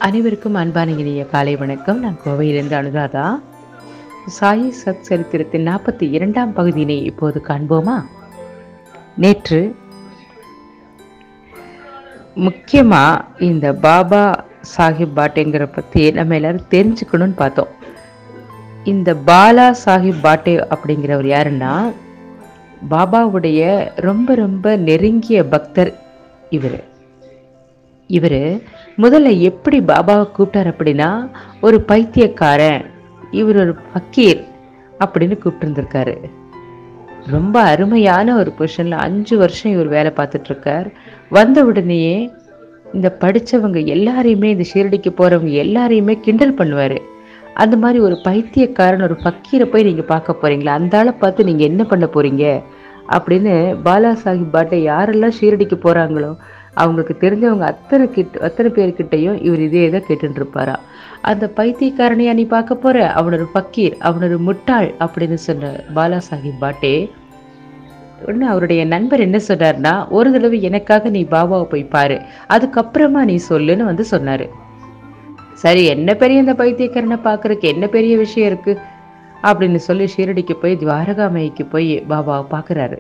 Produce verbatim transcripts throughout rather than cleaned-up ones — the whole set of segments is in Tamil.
அனைவருக்கும் அன்பான இனிய காலை வணக்கம். நான் கோவையிலிருந்து அனுராதா. சாயி சத் சரித்திரத்தின் நாற்பத்தி இரண்டாம் பகுதியினை இப்போது காண்போமா? நேற்று முக்கியமா இந்த பாபா சாஹிப் பாட்டேங்கிற பத்தி நம்ம எல்லாரும் தெரிஞ்சுக்கணும்னு பார்த்தோம். இந்த பாலா சாஹிப் பாட்டே அப்படிங்கிறவர் யாருன்னா, பாபாவுடைய ரொம்ப ரொம்ப நெருங்கிய பக்தர். இவர் இவர் முதல்ல எப்படி பாபாவை கூப்பிட்டார் அப்படின்னா, ஒரு பைத்தியக்காரன், இவர் ஒரு ஃபக்கீர் அப்படின்னு கூப்பிட்டுருந்துருக்காரு. ரொம்ப அருமையான ஒரு பொசிஷன்ல அஞ்சு வருஷம் இவர் வேலை பார்த்துட்டு இருக்கார். வந்த உடனேயே இந்த படித்தவங்க எல்லாரையுமே, இந்த ஷீரடிக்கு போறவங்க எல்லாரையுமே கிண்டல் பண்ணுவார். அந்த மாதிரி ஒரு பைத்தியக்காரன், ஒரு ஃபக்கீரை போய் நீங்கள் பார்க்க போறீங்களா, அந்த ஆளை பார்த்து நீங்கள் என்ன பண்ண போறீங்க அப்படின்னு பாலா சாஹிப் பாட்டே யாரெல்லாம் ஷீரடிக்கு போறாங்களோ அவங்களுக்கு தெரிஞ்சவங்க அத்தனை கிட்ட அத்தனை பேர்கிட்டையும் இவர் இதே தான் கேட்டுட்டு இருப்பாரா. அந்த பைத்தியக்காரனையா நீ பார்க்க போற, அவன் ஒரு ஃபக்கீர், அவன் ஒரு முட்டாள் அப்படின்னு சொன்ன பாலா சாஹிப் பாட்டே ஒன்று அவருடைய நண்பர் என்ன சொன்னார்னா, ஒரு தடவை எனக்காக நீ பாபாவை போய் பாரு, அதுக்கப்புறமா நீ சொல்லுன்னு வந்து சொன்னாரு. சரி, என்ன பெரிய இந்த பைத்தியக்காரனை பார்க்கறதுக்கு என்ன பெரிய விஷயம் இருக்கு அப்படின்னு சொல்லி ஷீரடிக்கு போய் துவாரகாமைக்கு போய் பாபாவை பார்க்குறாரு.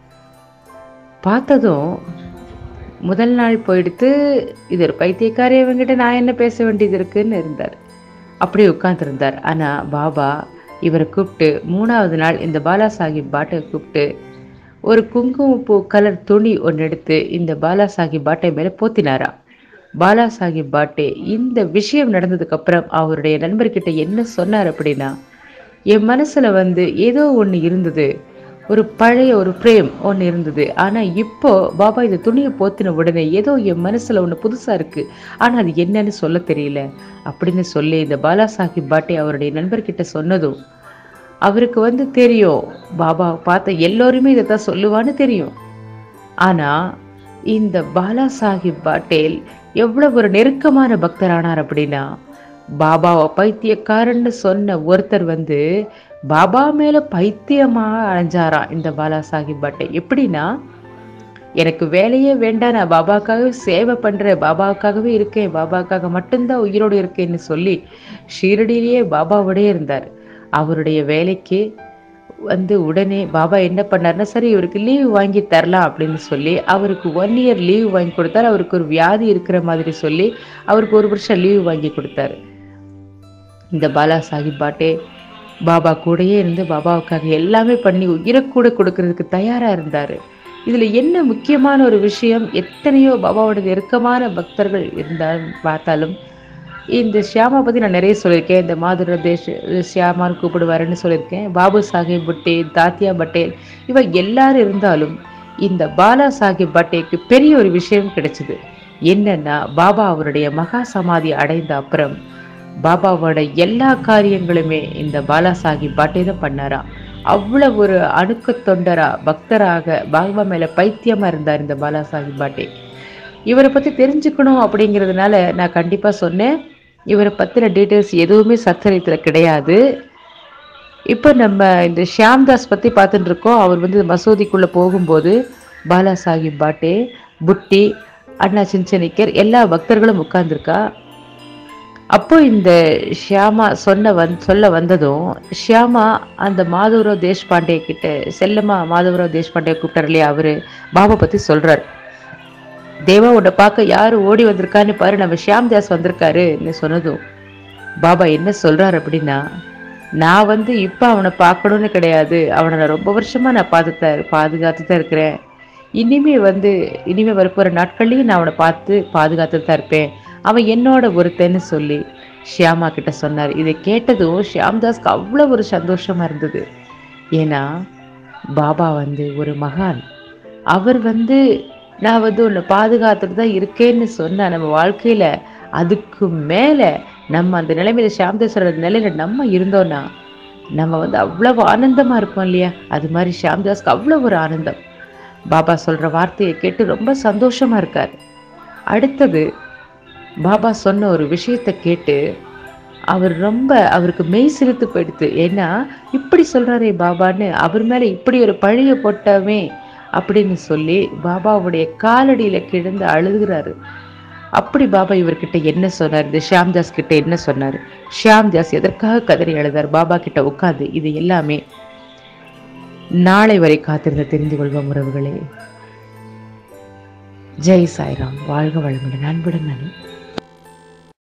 பார்த்ததும் முதல் நாள் போயிடுத்து, இது ஒரு பைத்தியக்காரி, இவங்கிட்ட நான் என்ன பேச வேண்டியது இருக்குன்னு இருந்தார். அப்படியே உட்காந்துருந்தார். ஆனால் பாபா இவரை கூப்பிட்டு மூணாவது நாள் இந்த பாலா சாஹிப் பாட்டை கூப்பிட்டு ஒரு குங்குமப்பூ கலர் துணி ஒன்று எடுத்து இந்த பாலா சாஹிப் பாட்டை மேலே போத்தினாரா. பாலா சாஹிப் பாட்டே இந்த விஷயம் நடந்ததுக்கு அப்புறம் அவருடைய நண்பர்கிட்ட என்ன சொன்னார் அப்படின்னா, என் மனசுல வந்து ஏதோ ஒன்று இருந்தது, ஒரு பழைய ஒரு பிரேம் ஒன்று இருந்தது. ஆனால் இப்போ பாபா இந்த துணியை போத்தின உடனே ஏதோ என் மனசில் ஒன்று புதுசாக இருக்குது, ஆனால் அது என்னன்னு சொல்ல தெரியல அப்படின்னு சொல்லி இந்த பாலா சாஹிப் பாட்டே அவருடைய நண்பர்கிட்ட சொன்னதும் அவருக்கு வந்து தெரியும், பாபா பார்த்த எல்லோருமே இதை தான் சொல்லுவான்னு தெரியும். ஆனால் இந்த பாலா சாஹிப் பாட்டேல் எவ்வளோ ஒரு நெருக்கமான பக்தரானார் அப்படின்னா, பாபாவை பைத்தியக்காரன்னு சொன்ன ஒருத்தர் வந்து பாபா மேல பைத்தியமாக அடைஞ்சாராம் இந்த பாலா சாஹிப் பாட்டே. எப்படின்னா, எனக்கு வேலையே வேண்டாம், நான் பாபாவுக்காகவே சேவை பண்றேன், பாபாவுக்காகவே இருக்கேன், பாபாவுக்காக மட்டும்தான் உயிரோடு இருக்கேன்னு சொல்லி ஷீரடியிலேயே பாபாவோடய இருந்தார். அவருடைய வேலைக்கு வந்து உடனே பாபா என்ன பண்ணார்னா, சரி இவருக்கு லீவ் வாங்கி தரலாம் அப்படின்னு சொல்லி அவருக்கு ஒன் இயர் லீவ் வாங்கி கொடுத்தாரு. அவருக்கு ஒரு வியாதி இருக்கிற மாதிரி சொல்லி அவருக்கு ஒரு வருஷம் லீவ் வாங்கி கொடுத்தாரு. இந்த பாலா சாஹிப் பாட்டே பாபா கூடயே இருந்து பாபாவுக்காக எல்லாமே பண்ணி உயிரை கூட கொடுக்கறதுக்கு தயாரா இருந்தாரு. இதுல என்ன முக்கியமான ஒரு விஷயம், எத்தனையோ பாபாவோட நெருக்கமான பக்தர்கள் இருந்தாலும் பார்த்தாலும், இந்த ஷியாமா பத்தி நான் நிறைய சொல்லியிருக்கேன். இந்த மாதுர தேஷ் ஷியாமான்னு கூப்பிடுவாருன்னு சொல்லியிருக்கேன். பாபு சாஹிப் புட்டே, தாத்தியா பட்டேல், இவ எல்லாரும் இருந்தாலும் இந்த பாலா சாஹிப் பாட்டேக்கு பெரிய ஒரு விஷயம் கிடைச்சது. என்னன்னா, பாபா அவருடைய மகா சமாதி அடைந்த அப்புறம் பாபாவோட எல்லா காரியங்களுமே இந்த பாலா சாஹிப் பாட்டே தான் பண்ணாரா. அவ்வளவு ஒரு அணுக்க தொண்டரா, பக்தராக, பாபா மேல பைத்தியமா இருந்தார் இந்த பாலா சாஹிப் பாட்டே. இவரை பத்தி தெரிஞ்சுக்கணும் அப்படிங்கிறதுனால நான் கண்டிப்பா சொன்னேன். இவரை பத்தின டீட்டெயில்ஸ் எதுவுமே சச்சரித்துல கிடையாது. இப்போ நம்ம இந்த ஷியாம்தாஸ் பத்தி பார்த்துட்டு இருக்கோம். அவர் வந்து மசூதிக்குள்ள போகும்போது பாலா சாஹிப் பாட்டே, புட்டி, அண்ணா சின்சனிக்கர் எல்லா பக்தர்களும் உட்கார்ந்துருக்கா. அப்போ இந்த ஷியாமா சொன்ன வந் சொல்ல வந்ததும் ஷியாமா அந்த மாதவராவ் தேஷ்பாண்டே கிட்ட, செல்லம்மா மாதவராவ் தேஷ்பாண்டே கூப்பிட்டார் இல்லையா, அவரு பாபா பத்தி சொல்றாரு. தேவா உன்னை பார்க்க யாரு ஓடி வந்திருக்கான்னு பாரு, நம்ம ஷியாம்தாஸ் வந்திருக்காருன்னு சொன்னதும் பாபா என்ன சொல்றாரு அப்படின்னா, நான் வந்து இப்ப அவனை பார்க்கணும்னு கிடையாது, அவனை நான் ரொம்ப வருஷமா நான் பார்த்துட்ட பாதுகாத்து தான் இருக்கிறேன். இனிமே வந்து இனிமே வரப்போற நாட்கள்லயும் நான் அவனை பார்த்து பாதுகாத்து தான் இருப்பேன், அவன் என்னோட ஒருத்தன்னு சொல்லி ஷியாமா கிட்ட சொன்னார். இதை கேட்டதும் ஷியாம்தாஸ்க்கு அவ்வளோ ஒரு சந்தோஷமா இருந்தது. ஏன்னா பாபா வந்து ஒரு மகான், அவர் வந்து நான் வந்து உன்னை பாதுகாத்துட்டு தான் இருக்கேன்னு சொன்னா நம்ம வாழ்க்கையில அதுக்கு மேல நம்ம அந்த நிலைமையில, ஷியாம்தாஸோட நிலையில நம்ம இருந்தோம்னா நம்ம வந்து அவ்வளவு ஆனந்தமா இருப்போம் இல்லையா. அது மாதிரி ஷியாம்தாஸ்க்கு அவ்வளோ ஒரு ஆனந்தம். பாபா சொல்ற வார்த்தையை கேட்டு ரொம்ப சந்தோஷமா இருக்காரு. அடுத்தது பாபா சொன்ன ஒரு விஷயத்தை கேட்டு அவர் ரொம்ப அவருக்கு மெய் சிலுத்து போயிடுது. ஏன்னா இப்படி சொல்றாரே பாபான்னு, அவர் மேல இப்படி ஒரு பழிய போட்டவே அப்படின்னு சொல்லி பாபாவுடைய காலடியில கிடந்து அழுகிறாரு. அப்படி பாபா இவர்கிட்ட என்ன சொன்னார், இந்த ஷியாம்தாஸ் கிட்ட என்ன சொன்னார், ஷியாம்தாஸ் எதற்காக கதறி எழுதார், பாபா கிட்ட உட்கார்ந்து, இது எல்லாமே நாளை வரை காத்திருந்து தெரிந்து கொள்வோம் உறவுகளே. ஜெய் சாய்ராம். வாழ்க வளமுடன். அன்புடன் நான்